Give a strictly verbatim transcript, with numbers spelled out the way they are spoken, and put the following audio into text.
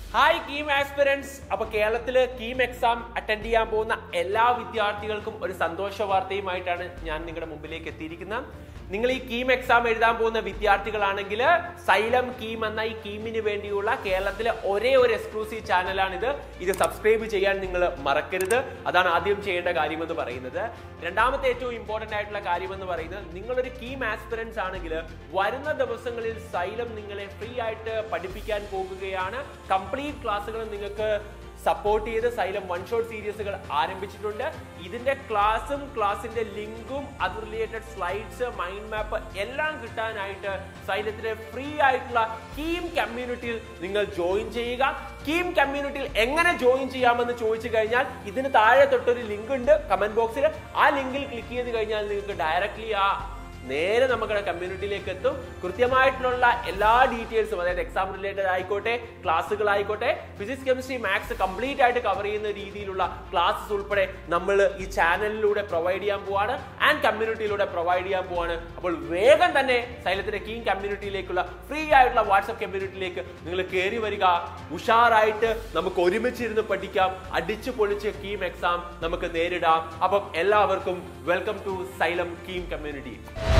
Hi KEAM aspirants. അപ്പോൾ കേരളത്തിലെ KEAM exam attend ചെയ്യാൻ പോകുന്ന എല്ലാ വിദ്യാർത്ഥികൾക്കും ഒരു സന്തോഷ വാർത്തയുമായിട്ടാണ് ഞാൻ നിങ്ങളുടെ മുമ്പിലേക്ക് എത്തിയിരിക്കുന്നത്. നിങ്ങൾ ഈ KEAM എക്സാം എഴുതാൻ പോകുന്ന വിദ്യാർത്ഥികളാണെങ്കിൽ Xylem KEAM എന്ന ഈ KEAMിന് വേണ്ടിയുള്ള കേരളത്തിലെ ഒരേ ഒരു എക്സ്ക്ലൂസീവ് ചാനലാണ് ഇത്. ഇത് സബ്സ്ക്രൈബ് ചെയ്യാൻ നിങ്ങൾ മറക്കരുത്. അതാണ് ആദ്യം ചെയ്യേണ്ട കാര്യമെന്ന് പറയുന്നത്. രണ്ടാമത്തെ ഏറ്റവും ഇമ്പോർട്ടന്റ് ആയിട്ടുള്ള കാര്യമെന്ന് പറയുന്നത് നിങ്ങളൊരു KEAM ആസ്പിറൻസ് ആണെങ്കിൽ വരുന്ന ദിവസങ്ങളിൽ Xylem നിങ്ങളെ ഫ്രീ ആയിട്ട് പഠിപ്പിക്കാൻ പോകുകയാണ്. കംപ്ലീറ്റ് ക്ലാസ്സുകൾ നിങ്ങൾക്ക് സപ്പോർട്ട് ചെയ്ത് Xylem വൺ ഷോട്ട് സീരീസുകൾ ആരംഭിച്ചിട്ടുണ്ട്. ഇതിന്റെ ക്ലാസ്സും ക്ലാസിന്റെ ലിങ്കും അത് റിലേറ്റഡ് സ്ലൈഡ്സ് മൈൻഡ് മാപ്പ് എല്ലാം കിട്ടാനായിട്ട് Xylemത്തിലെ ഫ്രീ ആയിട്ടുള്ള KEAM കമ്മ്യൂണിറ്റിയിൽ നിങ്ങൾ ജോയിൻ ചെയ്യുക. KEAM കമ്മ്യൂണിറ്റിയിൽ എങ്ങനെ ജോയിൻ ചെയ്യാമെന്ന് ചോദിച്ചു കഴിഞ്ഞാൽ ഇതിന് താഴെ തൊട്ടൊരു ലിങ്ക് ഉണ്ട് കമന്റ് ബോക്സിൽ. ആ ലിങ്കിൽ ക്ലിക്ക് ചെയ്ത് കഴിഞ്ഞാൽ നിങ്ങൾക്ക് ഡയറക്ട്ലി ആ നേരെ നമ്മുടെ കമ്മ്യൂണിറ്റിയിലേക്ക് എത്തും. കൃത്യമായിട്ടുള്ള എല്ലാ ഡീറ്റെയിൽസും, അതായത് എക്സാം റിലേറ്റഡ് ആയിക്കോട്ടെ, ക്ലാസ്സുകളായിക്കോട്ടെ, ഫിസിക്സ് കെമിസ്ട്രി മാത്സ് കംപ്ലീറ്റ് ആയിട്ട് കവർ ചെയ്യുന്ന രീതിയിലുള്ള ക്ലാസ്സസ് ഉൾപ്പെടെ നമ്മൾ ഈ ചാനലിലൂടെ പ്രൊവൈഡ് ചെയ്യാൻ പോവാണ് ആൻഡ് കമ്മ്യൂണിറ്റിയിലൂടെ പ്രൊവൈഡ് ചെയ്യാൻ പോവാണ്. അപ്പോൾ വേഗം തന്നെ Xylemത്തിന്റെ KEAM കമ്മ്യൂണിറ്റിയിലേക്കുള്ള ഫ്രീ ആയിട്ടുള്ള വാട്സ്ആപ്പ് കമ്മ്യൂണിറ്റിയിലേക്ക് നിങ്ങൾ കയറി വരിക. ഉഷാറായിട്ട് നമുക്ക് ഒരുമിച്ചിരുന്ന് പഠിക്കാം, അടിച്ചു പൊളിച്ച് KEAM എക്സാം നമുക്ക് നേരിടാം. അപ്പം എല്ലാവർക്കും welcome to Xylem KEAM community.